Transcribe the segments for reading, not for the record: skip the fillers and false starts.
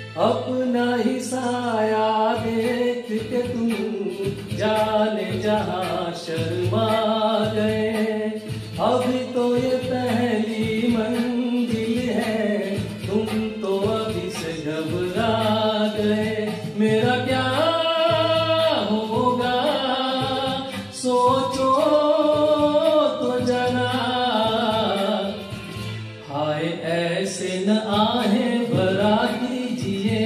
अपना ही साया देख के तुम जाने जहां शर्मा गए। अभी तो ये पहली मंजिल है, तुम तो अभी से घबरा गए। मेरा क्या होगा सोचो तो जना, हाय ऐसे न आहें भरा कीजिए।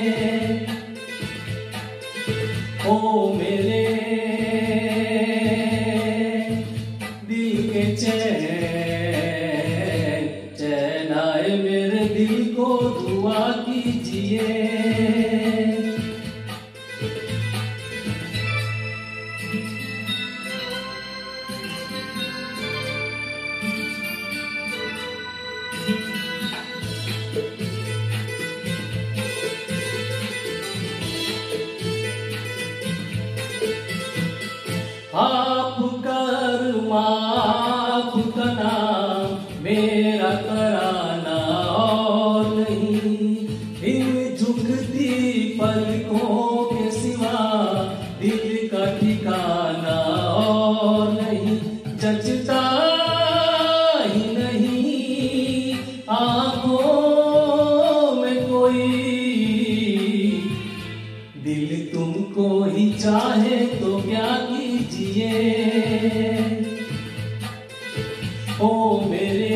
ओ मेरे दिल के चैन आए, मेरे दिल को दुआ कीजिए। आपका आपका नाम मेरा कराना और नहीं, इन झुकती पलकों के सिवा दिल का ठिकाना और नहीं। जचता ही नहीं आंखों में कोई, दिल तुमको ही चाहे तो क्या कीजिए। ओ मेरे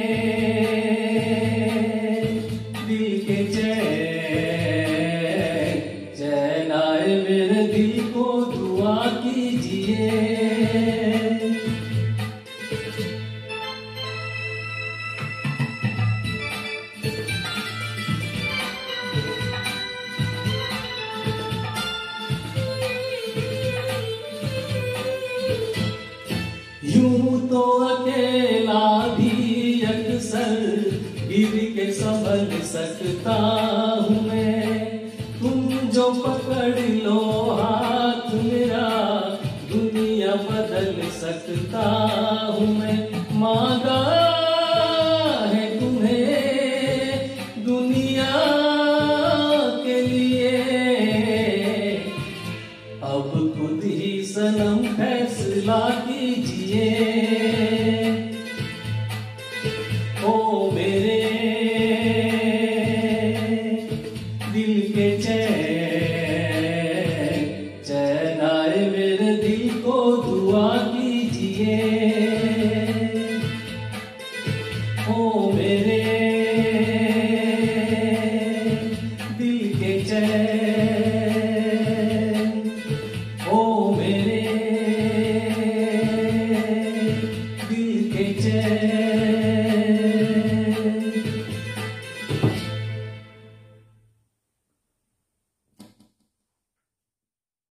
दिल के चैन आए, मेरे दिल को दुआ कीजिए। यूं तो अकेला भी अक्सर गिर के संभल सकता हूँ मैं, तुम जो पकड़ लो हाथ मेरा दुनिया बदल सकता हूँ मैं। मांगा है तुम्हें दुनिया के लिए, अब खुद ही सनम फैसला कीजिए। ओ मेरे दिल के चैन आए, मेरे दिल को दुआ कीजिए। ओ मेरे दिल के चैन